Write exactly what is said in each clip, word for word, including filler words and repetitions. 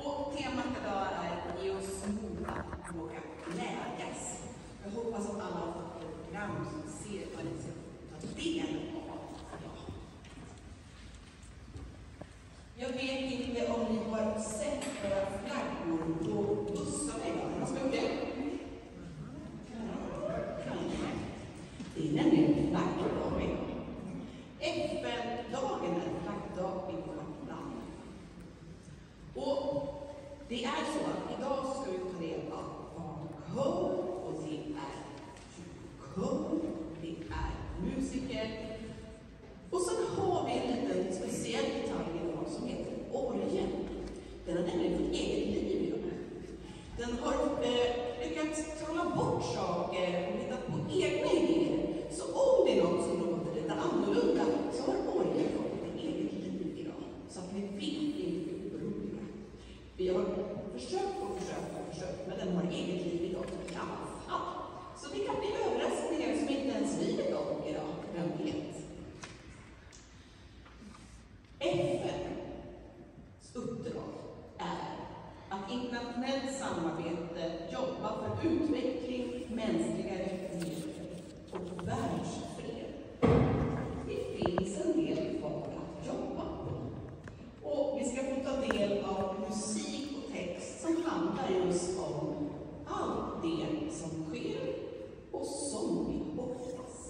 Och temat idag är ge oss mod att våga glädjas. Jag hoppas att alla har fått ett program som ser vad ni ska ta del av idag. Jag vet inte om ni har sett våra flaggor på bussarna idag. Har ni gjort det? Det är nämligen flaggdag idag. F N-dagen är flaggdag i vårt land. Och det är så att idag ska vi ta del av barnkör, och det är kör, det är musiker. Och sen har vi en liten speciell detalj idag som heter orgeln. Den har nämligen fått eget liv idag. Den har eh, lyckats trolla bort saker och hittat på egna idéer. Så om det är något som låter lite annorlunda så har orgeln fått ett eget liv idag. Så att ni vet inte hur oroliga. Vi har försökt och försökt och försökt, men den har eget liv idag i alla fall. Så det kan bli överraskningar som inte ens vi vet om idag. Vem vet? F N:s uppdrag är att internationellt samarbete jobba för utveckling, mänskliga rättigheter och världsfred. Det finns en del kvar att jobba på. Och vi ska få ta del av musik och text som handlar just om allt det som sker och som vi hoppas.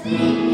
Sing